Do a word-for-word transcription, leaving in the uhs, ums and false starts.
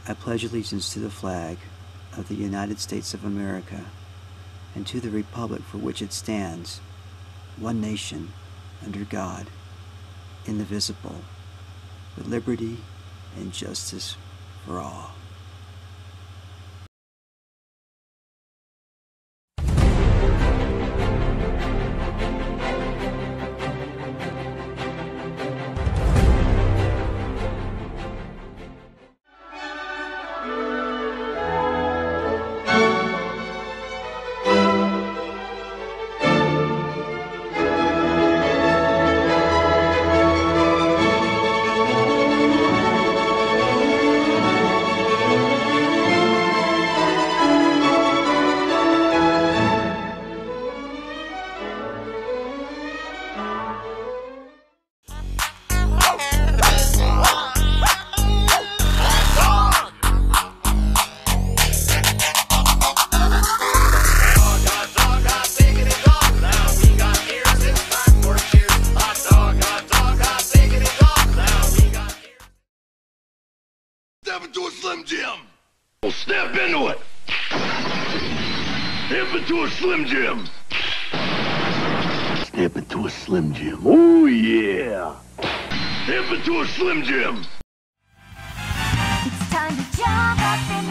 I pledge allegiance to the flag of the United States of America and to the republic for which it stands, one nation, under God, indivisible, with liberty and justice for all. Step into a Slim Jim! Well, step into it! Step into a Slim Jim! Step into a Slim Jim. Oh, yeah! Step into a Slim Jim! It's time to jump up in